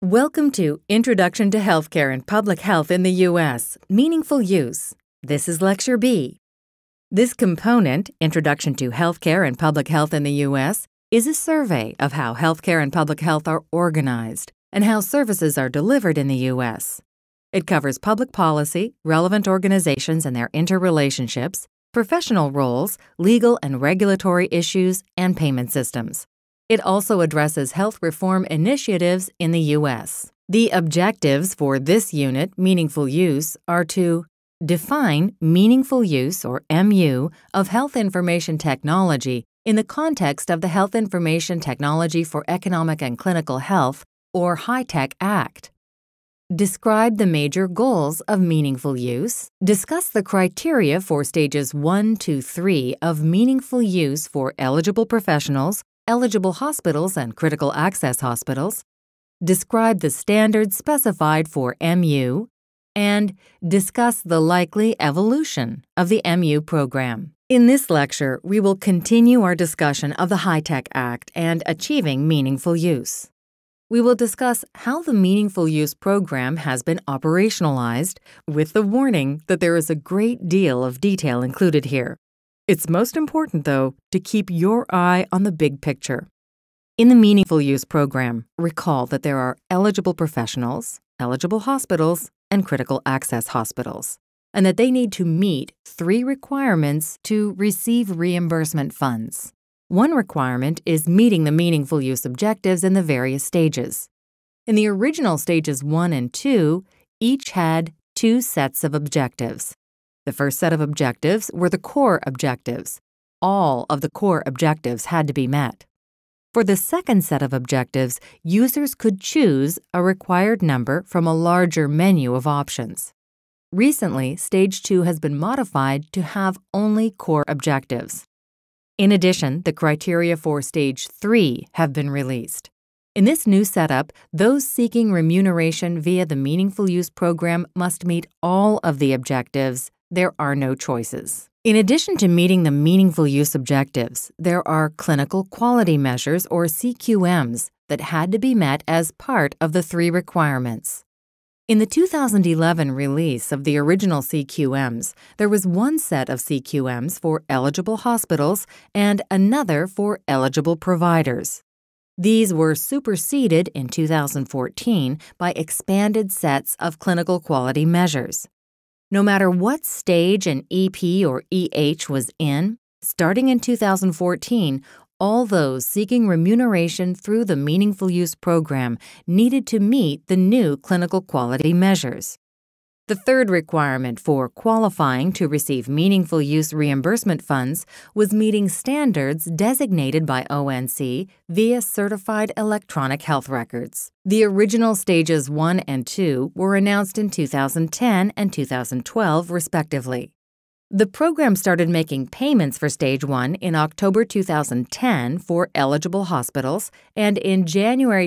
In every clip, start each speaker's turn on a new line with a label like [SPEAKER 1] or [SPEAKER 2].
[SPEAKER 1] Welcome to Introduction to Healthcare and Public Health in the U.S. Meaningful Use. This is Lecture B. This component, Introduction to Healthcare and Public Health in the U.S., is a survey of how healthcare and public health are organized and how services are delivered in the U.S. It covers public policy, relevant organizations and their interrelationships, professional roles, legal and regulatory issues, and payment systems. It also addresses health reform initiatives in the U.S. The objectives for this unit, Meaningful Use, are to define meaningful use, or MU, of health information technology in the context of the Health Information Technology for Economic and Clinical Health, or HITECH Act. Describe the major goals of meaningful use. Discuss the criteria for stages 1 to 3 of meaningful use for eligible professionals, eligible hospitals and critical access hospitals, describe the standards specified for MU, and discuss the likely evolution of the MU program. In this lecture, we will continue our discussion of the HITECH Act and achieving meaningful use. We will discuss how the Meaningful Use program has been operationalized, with the warning that there is a great deal of detail included here. It's most important, though, to keep your eye on the big picture. In the Meaningful Use program, recall that there are eligible professionals, eligible hospitals, and critical access hospitals, and that they need to meet 3 requirements to receive reimbursement funds. One requirement is meeting the meaningful use objectives in the various stages. In the original stages 1 and 2, each had 2 sets of objectives. The first set of objectives were the core objectives. All of the core objectives had to be met. For the second set of objectives, users could choose a required number from a larger menu of options. Recently, Stage 2 has been modified to have only core objectives. In addition, the criteria for Stage 3 have been released. In this new setup, those seeking remuneration via the Meaningful Use program must meet all of the objectives. There are no choices. In addition to meeting the meaningful use objectives, there are clinical quality measures, or CQMs, that had to be met as part of the 3 requirements. In the 2011 release of the original CQMs, there was one set of CQMs for eligible hospitals and another for eligible providers. These were superseded in 2014 by expanded sets of clinical quality measures. No matter what stage an EP or EH was in, starting in 2014, all those seeking remuneration through the Meaningful Use program needed to meet the new clinical quality measures. The third requirement for qualifying to receive Meaningful Use reimbursement funds was meeting standards designated by ONC via Certified Electronic Health Records. The original Stages 1 and 2 were announced in 2010 and 2012, respectively. The program started making payments for Stage 1 in October 2010 for eligible hospitals and in January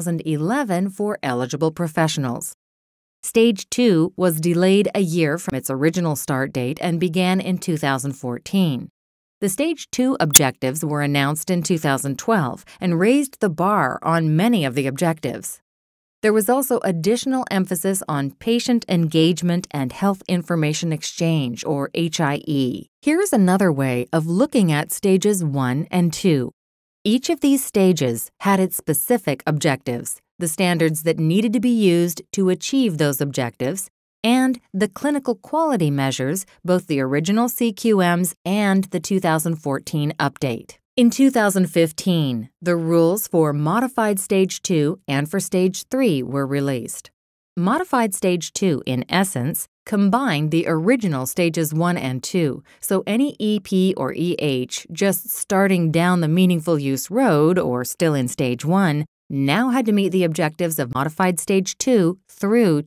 [SPEAKER 1] 2011 for eligible professionals. Stage 2 was delayed a year from its original start date and began in 2014. The Stage 2 objectives were announced in 2012 and raised the bar on many of the objectives. There was also additional emphasis on patient engagement and health information exchange, or HIE. Here's another way of looking at Stages 1 and 2. Each of these stages had its specific objectives, the standards that needed to be used to achieve those objectives, and the clinical quality measures, both the original CQMs and the 2014 update. In 2015, the rules for Modified Stage 2 and for Stage 3 were released. Modified Stage 2, in essence, combined the original Stages 1 and 2, so any EP or EH just starting down the Meaningful Use road or still in Stage 1 now had to meet the objectives of Modified Stage 2 through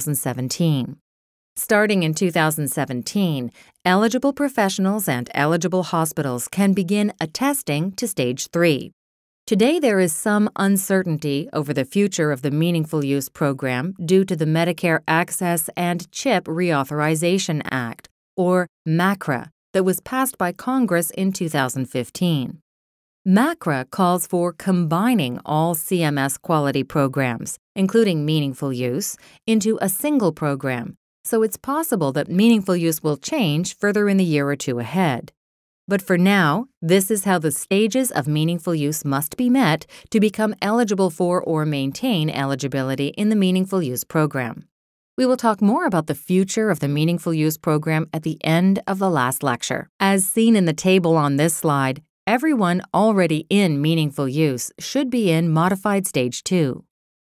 [SPEAKER 1] 2017. Starting in 2017, eligible professionals and eligible hospitals can begin attesting to Stage 3. Today, there is some uncertainty over the future of the Meaningful Use program due to the Medicare Access and CHIP Reauthorization Act, or MACRA, that was passed by Congress in 2015. MACRA calls for combining all CMS quality programs, including meaningful use, into a single program, so it's possible that meaningful use will change further in the year or two ahead. But for now, this is how the stages of meaningful use must be met to become eligible for or maintain eligibility in the meaningful use program. We will talk more about the future of the meaningful use program at the end of the last lecture. As seen in the table on this slide, everyone already in meaningful use should be in Modified Stage 2.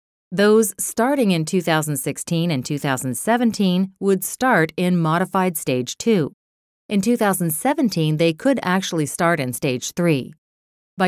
[SPEAKER 1] Those starting in 2016 and 2017 would start in Modified Stage 2. In 2017, they could actually start in Stage 3. By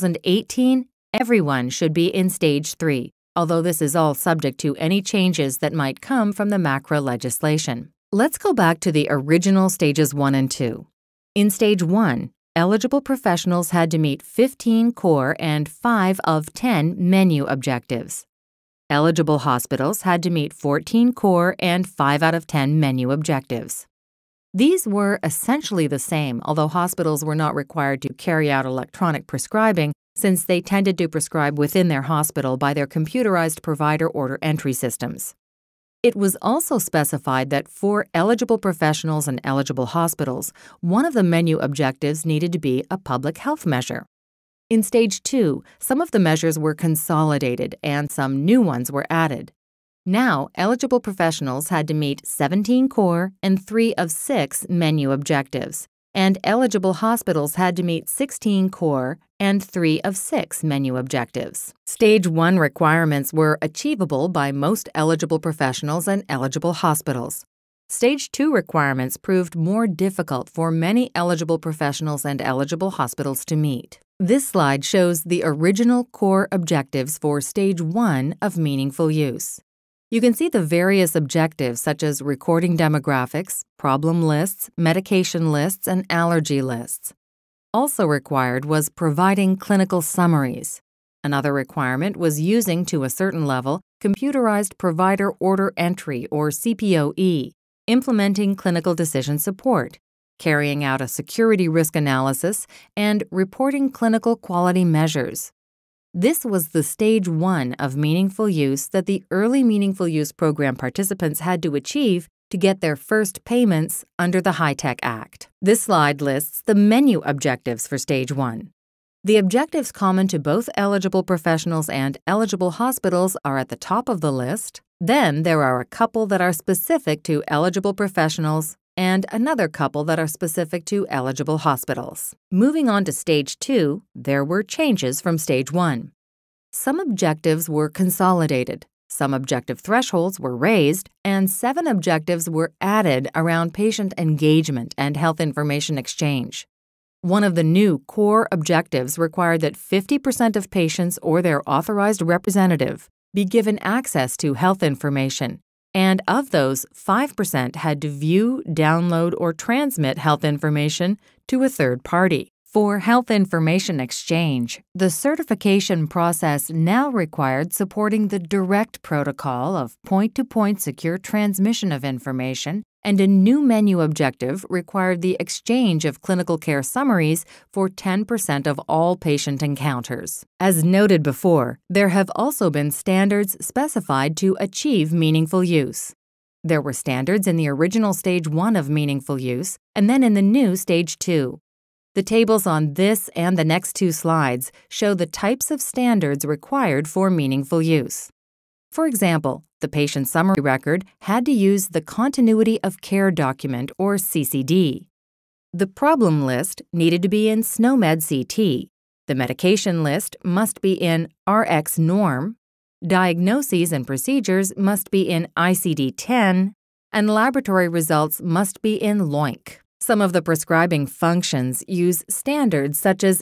[SPEAKER 1] 2018, everyone should be in Stage 3, although this is all subject to any changes that might come from the MACRA legislation. Let's go back to the original Stages 1 and 2. In Stage 1, eligible professionals had to meet 15 core and 5 of 10 menu objectives. Eligible hospitals had to meet 14 core and 5 out of 10 menu objectives. These were essentially the same, although hospitals were not required to carry out electronic prescribing since they tended to prescribe within their hospital by their computerized provider order entry systems. It was also specified that for eligible professionals and eligible hospitals, one of the menu objectives needed to be a public health measure. In Stage 2, some of the measures were consolidated and some new ones were added. Now, eligible professionals had to meet 17 core and 3 of 6 menu objectives, and eligible hospitals had to meet 16 core and 3 of 6 menu objectives. Stage 1 requirements were achievable by most eligible professionals and eligible hospitals. Stage 2 requirements proved more difficult for many eligible professionals and eligible hospitals to meet. This slide shows the original core objectives for Stage 1 of meaningful use. You can see the various objectives such as recording demographics, problem lists, medication lists, and allergy lists. Also required was providing clinical summaries. Another requirement was using, to a certain level, computerized provider order entry or CPOE, implementing clinical decision support, carrying out a security risk analysis, and reporting clinical quality measures. This was the Stage 1 of meaningful use that the early meaningful use program participants had to achieve to get their first payments under the HITECH Act. This slide lists the menu objectives for Stage 1. The objectives common to both eligible professionals and eligible hospitals are at the top of the list. Then there are a couple that are specific to eligible professionals and another couple that are specific to eligible hospitals. Moving on to Stage 2, there were changes from Stage 1. Some objectives were consolidated, some objective thresholds were raised, and 7 objectives were added around patient engagement and health information exchange. One of the new core objectives required that 50% of patients or their authorized representative be given access to health information, and of those, 5% had to view, download, or transmit health information to a third party. For health information exchange, the certification process now required supporting the direct protocol of point-to-point secure transmission of information, and a new menu objective required the exchange of clinical care summaries for 10% of all patient encounters. As noted before, there have also been standards specified to achieve meaningful use. There were standards in the original Stage 1 of meaningful use, and then in the new Stage 2. The tables on this and the next 2 slides show the types of standards required for meaningful use. For example, the patient summary record had to use the Continuity of Care document, or CCD. The problem list needed to be in SNOMED CT. The medication list must be in RxNorm. Diagnoses and procedures must be in ICD-10, and laboratory results must be in LOINC. Some of the prescribing functions use standards such as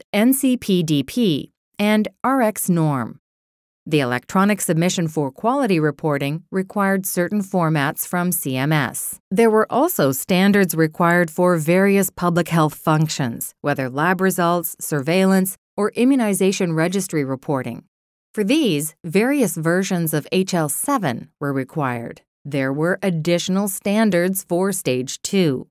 [SPEAKER 1] NCPDP and RxNorm. The electronic submission for quality reporting required certain formats from CMS. There were also standards required for various public health functions, whether lab results, surveillance, or immunization registry reporting. For these, various versions of HL7 were required. There were additional standards for Stage 2.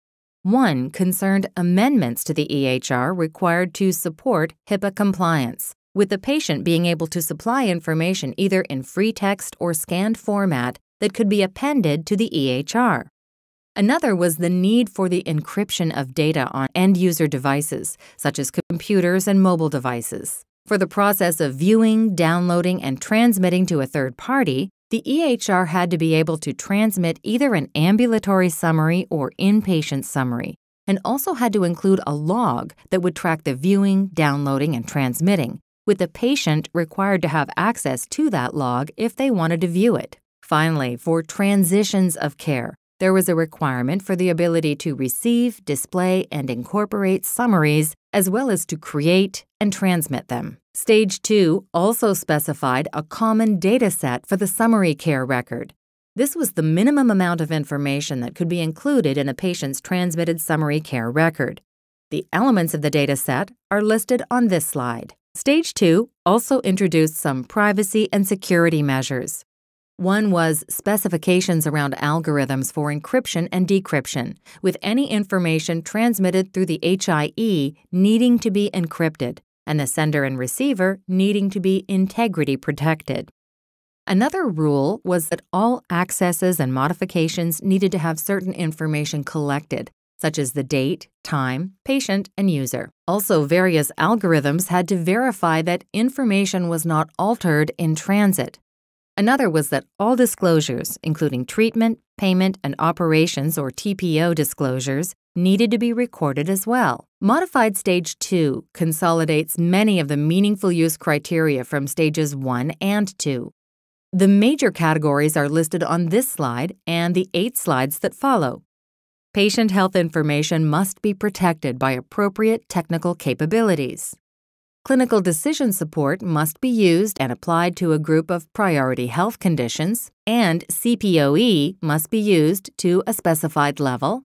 [SPEAKER 1] One concerned amendments to the EHR required to support HIPAA compliance, with the patient being able to supply information either in free text or scanned format that could be appended to the EHR. Another was the need for the encryption of data on end-user devices, such as computers and mobile devices. For the process of viewing, downloading, and transmitting to a third party, the EHR had to be able to transmit either an ambulatory summary or inpatient summary, and also had to include a log that would track the viewing, downloading, and transmitting, with the patient required to have access to that log if they wanted to view it. Finally, for transitions of care, there was a requirement for the ability to receive, display, and incorporate summaries, as well as to create and transmit them. Stage 2 also specified a common data set for the summary care record. This was the minimum amount of information that could be included in a patient's transmitted summary care record. The elements of the data set are listed on this slide. Stage 2 also introduced some privacy and security measures. One was specifications around algorithms for encryption and decryption, with any information transmitted through the HIE needing to be encrypted, and the sender and receiver needing to be integrity protected. Another rule was that all accesses and modifications needed to have certain information collected, such as the date, time, patient, and user. Also, various algorithms had to verify that information was not altered in transit. Another was that all disclosures, including treatment, payment, and operations or TPO disclosures, needed to be recorded as well. Modified Stage 2 consolidates many of the meaningful use criteria from Stages 1 and 2. The major categories are listed on this slide and the 8 slides that follow. Patient health information must be protected by appropriate technical capabilities. Clinical decision support must be used and applied to a group of priority health conditions, and CPOE must be used to a specified level.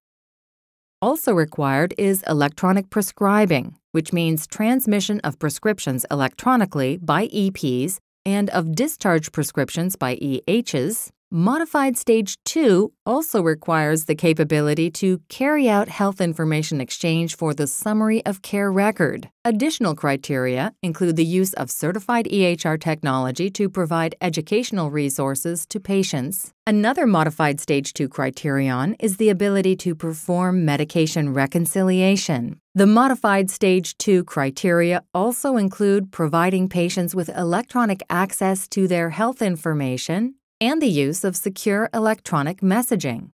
[SPEAKER 1] Also required is electronic prescribing, which means transmission of prescriptions electronically by EPs and of discharge prescriptions by EHs. Modified Stage 2 also requires the capability to carry out health information exchange for the summary of care record. Additional criteria include the use of certified EHR technology to provide educational resources to patients. Another Modified Stage 2 criterion is the ability to perform medication reconciliation. The Modified Stage 2 criteria also include providing patients with electronic access to their health information and the use of secure electronic messaging.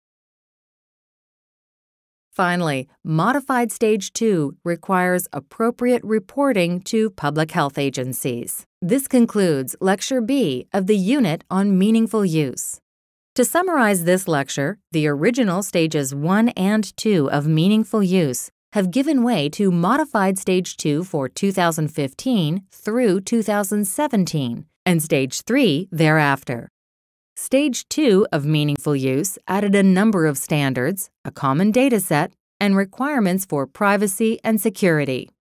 [SPEAKER 1] Finally, Modified Stage 2 requires appropriate reporting to public health agencies. This concludes Lecture B of the Unit on Meaningful Use. To summarize this lecture, the original Stages 1 and 2 of Meaningful Use have given way to Modified Stage 2 for 2015 through 2017, and Stage 3 thereafter. Stage 2 of Meaningful Use added a number of standards, a common data set, and requirements for privacy and security.